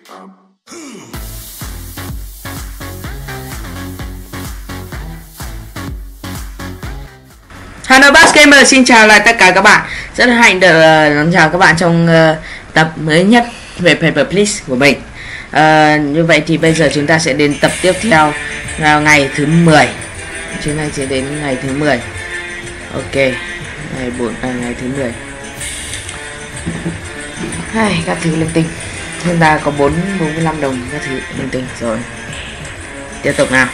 Hello Bass Gamer, xin chào lại tất cả các bạn. Rất hân hạnh được đón chào các bạn trong tập mới nhất về Paper Please của mình. Như vậy thì bây giờ chúng ta sẽ đến tập tiếp theo vào ngày thứ 10. Chuyến này sẽ đến ngày thứ 10. Ok, ngày thứ 10. Các thứ linh tinh. Chúng ta có 45 đồng các thứ linh tinh rồi. Tiếp tục nào.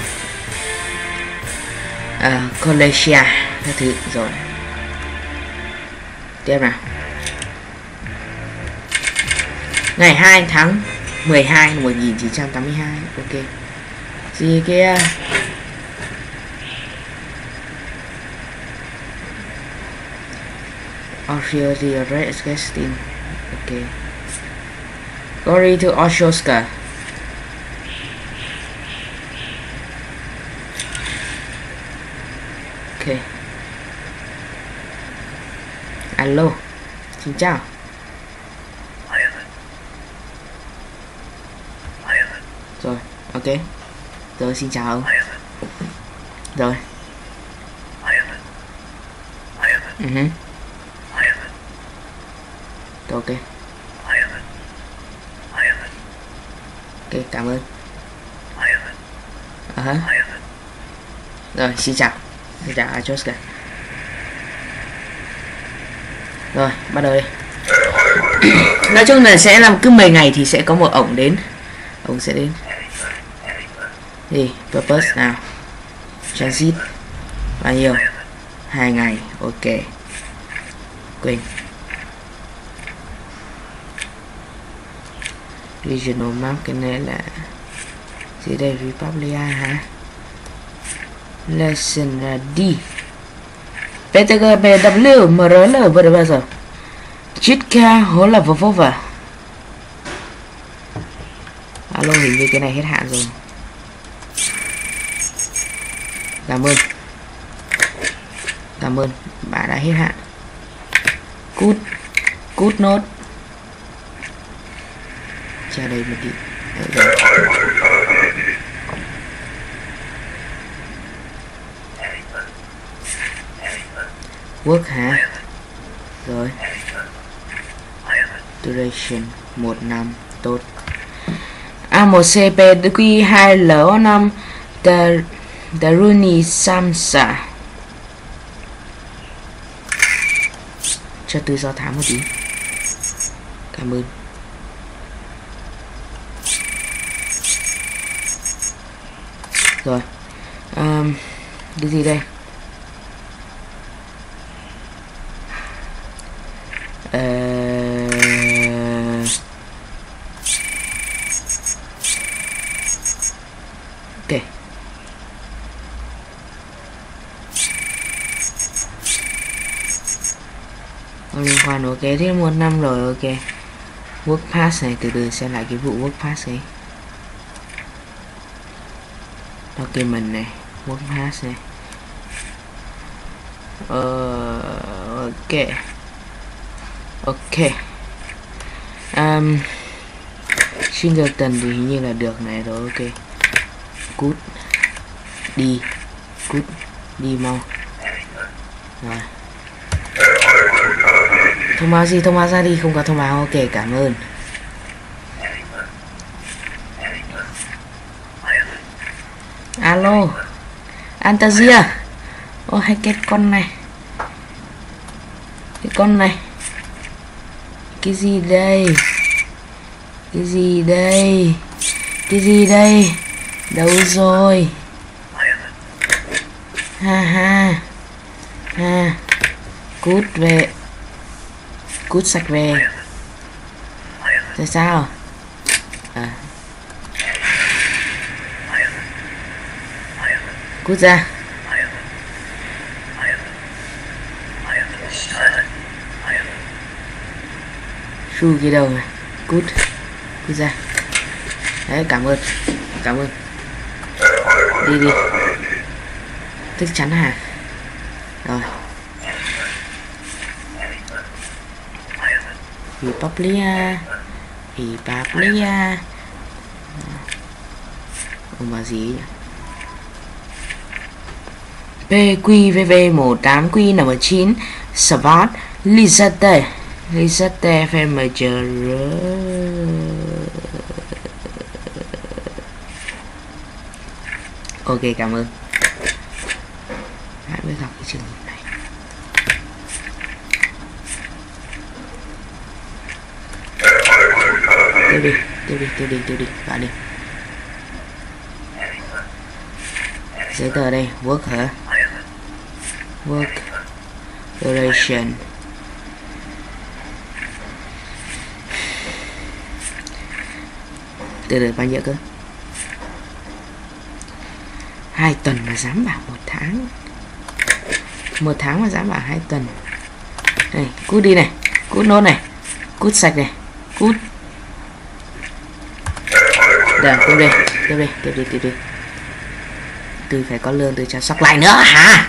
Collegia các thứ rồi. Tiếp nào. Ngày 2 tháng 12 năm 1982. Ok. Gì kia? Osho the Red Casting. Ok. Glory to Oshoska. Ok. Alo. Xin chào. Rồi, ok. Rồi, xin chào ông. Rồi. Ok. Ok, cảm ơn. Rồi, xin chào. Xin chào Achoska. Rồi, bắt đầu đi. Nói chung là sẽ làm cứ 10 ngày thì sẽ có một ổng đến. Ổng sẽ đến. Gì? Purpose nào. Transit. Bao nhiêu? 2 ngày. Ok. Quên. Regional map cái này là gì đây? Republia hả? Lesson là D. PTG BW MRL vừa được bao giờ? Chitka hố là Vovova. Alo, hình như cái này hết hạn rồi. Cảm ơn. Cảm ơn, bạn đã hết hạn. Cút nốt. Ra đây một tí. Đấy, work hả? Rồi. Duration 1 năm. Tốt. A1CP Q2L5 Daruni Samsa. Cho tôi do thám một tí. Cảm ơn. Rồi. Cái gì đây? Ok. Liên quan ok, thế 1 năm rồi. Ok. Work pass này, từ từ xem lại cái vụ work pass này. Document này, work pass này. Ok. Ok. Singleton thì hình như là được này rồi. Ok. Cút. Đi. Cút. Đi mau. Rồi. Thông báo gì? Thông báo ra đi. Không có thông báo. Ok, cảm ơn. Alo. Antasia. Ô, hay cái con này. Cái con này. Cái gì đây? Cái gì đây? Cái gì đây? Đâu rồi? Ha. Cút về. Cút sạch về. Tại sao? Cút ra. Su cái đầu này. Cút ra. Đấy, cảm ơn. Đi. Chắc chắn hả? Rồi. Republia Ông bà gì nhỉ? PQVV18 Q9 Svart Lizette FMR. Ok, cảm ơn. Hãy mới gặp cái trường hợp này. Tiêu đi bạn đi. Giấy tờ đây, work hả? Work duration. Từ bao nhiêu cơ? 2 tuần mà dám bảo 1 tháng. 1 tháng mà dám bảo 2 tuần. Đây, cút đi này, cút nốt này, cút sạch này, cút. Được, tiếp đi. Tôi phải có lương tôi chăm sóc lại nữa hả?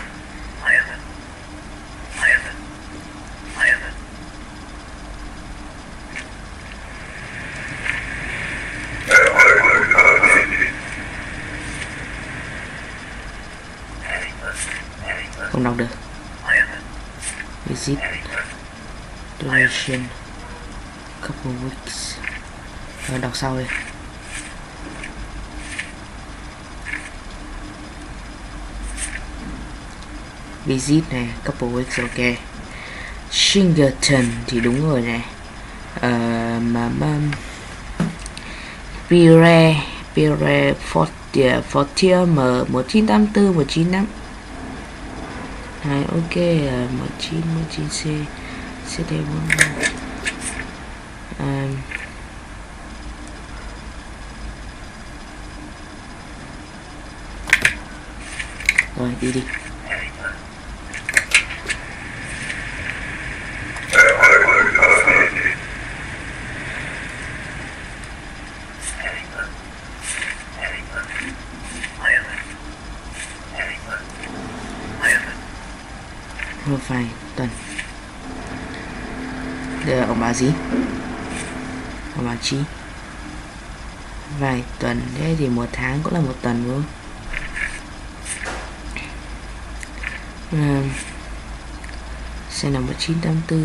Không đọc được. Visit duration couple weeks. Rồi đọc sau đi. Visit này, couple weeks, ok. Singleton thì đúng rồi này. Pire Fortier M 1984 195. Ok, 19C CD4. Rồi đi. Phải tuần. Đây là ông bà gì? Ông bà chi? Vài tuần, thế thì 1 tháng cũng là 1 tuần đúng không? Xem là 1984.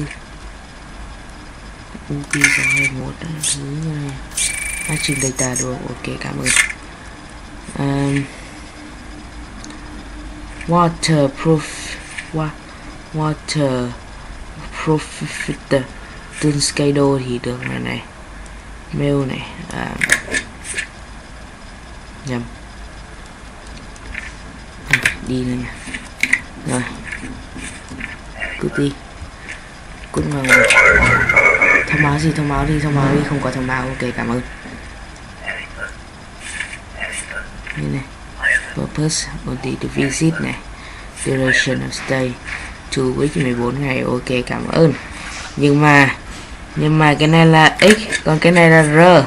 UP 621 thứ matching data được. Ok, cảm ơn. Waterproof filter tương Skydo thì được này. Mail này, nhầm. Đi này nha. Rồi. Cứ đi. Cũng thông báo gì, thông báo đi, không có thông báo. Ok, cảm ơn. Như này. Purpose only to visit này. Duration of stay 2 weeks 14 ngày. Ok, cảm ơn. Nhưng mà cái này là x, còn cái này là r.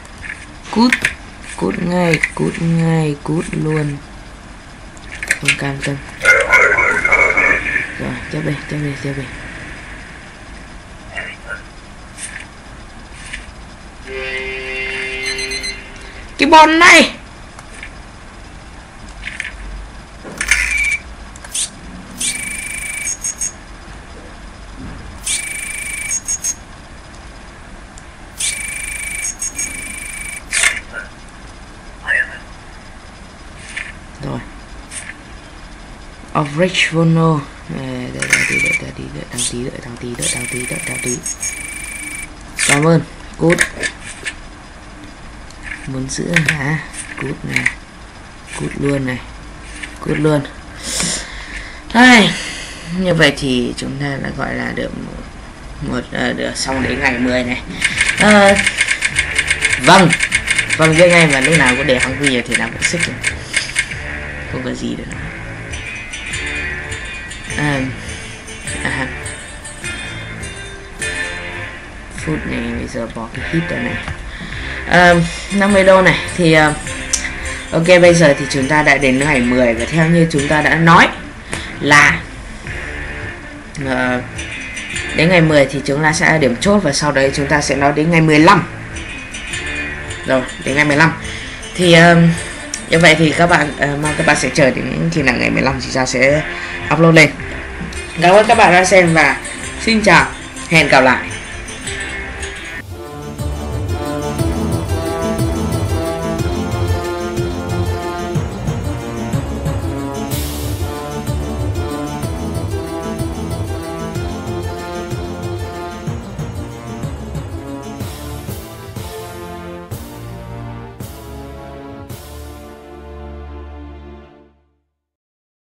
Cút ngay, cút luôn. Không cam tâm. Rồi, tiếp đi. Cái bọn này. Rồi. Average Vono. Đợi tí. Cảm ơn. Cút. Muốn sữa hả? Cút này. Cút luôn. Đây. Như vậy thì chúng ta đã gọi là được được xong đến ngày 10 này. Vâng, cái ngày mà lúc nào cũng để hăng video thì nào cũng sức rồi. Không có gì nữa. Phút này bây giờ bỏ cái hit ở này. 50 đô này thì ok, bây giờ thì chúng ta đã đến ngày 10 và theo như chúng ta đã nói là đến ngày 10 thì chúng ta sẽ điểm chốt và sau đấy chúng ta sẽ nói đến ngày 15. rồi đến ngày 15 thì như vậy thì các bạn mong các bạn sẽ chờ đến khi nào ngày 15 thì Cha sẽ upload lên. Cảm ơn các bạn đã xem và xin chào, hẹn gặp lại.